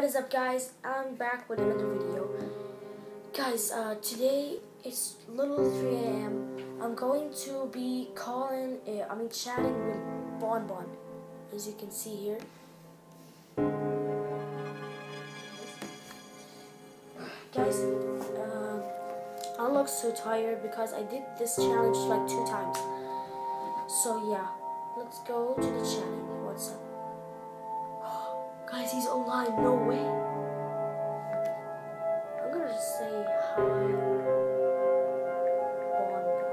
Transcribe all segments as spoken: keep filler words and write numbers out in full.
What is up, guys? I'm back with another video. Guys, uh, today it's little three A M I'm going to be calling, uh, I mean chatting with Bonbon, as you can see here. Guys, uh, I look so tired because I did this challenge like two times. So yeah, let's go to the chatting. What's up? Guys, he's online. No way. I'm gonna just say hi, Bonbon.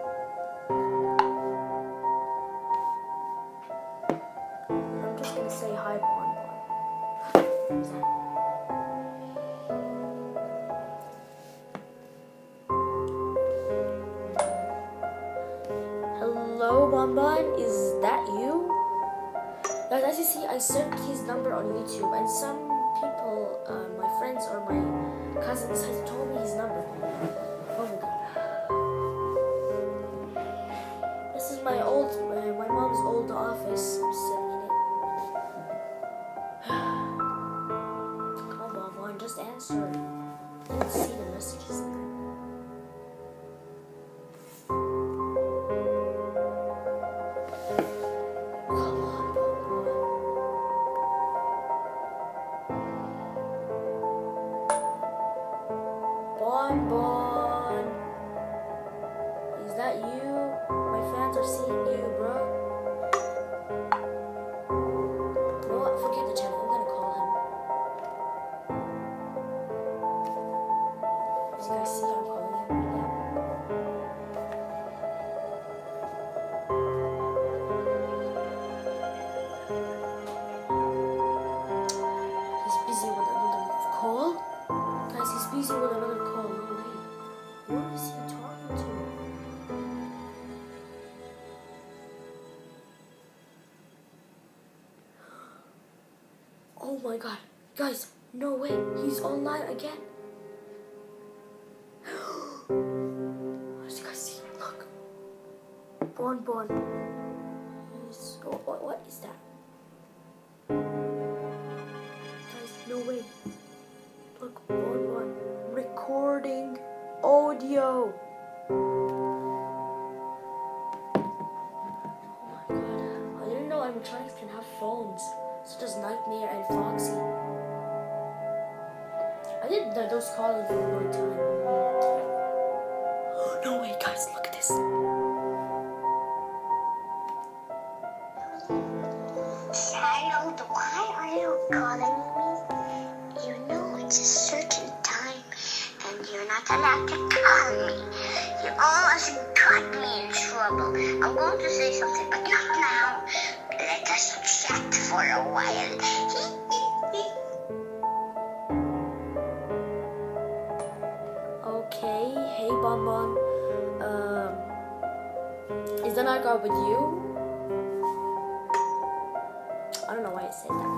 I'm just gonna say hi, Bonbon. Hello, Bonbon. Is that you? Guys, as you see, I searched his number on YouTube, and some people, uh, my friends or my cousins, has told me his number. Oh my god. This is my old, uh, my mom's old office. I'm sitting in it. Come on, Bonbon, just answer. I didn't see the messages there. Bonbon, is that you? My fans are seeing you, bro. You know what? Forget the channel. I'm gonna call him. As you guys see, I'm calling him right now. He's busy with another call. Guys, he's busy with another call. No way. What is he talking to? Oh my god. Guys, no way. He's online again. As you guys see, look. Bonbon. He's, oh, what, what is that? Guys, no way. Look, Bonbon recording audio. Oh my god. I didn't know animatronics can have phones, such as Nightmare and Foxy. I did th those calls for a long time. No way, guys, look at this. Child, why are you calling me? You know it's a certain time, and you're not allowed to call me. You almost got me in trouble. I'm going to say something, but not now. Let us chat for a while. Okay, hey Bonbon. Um, is the night out with you? I don't know why I said that.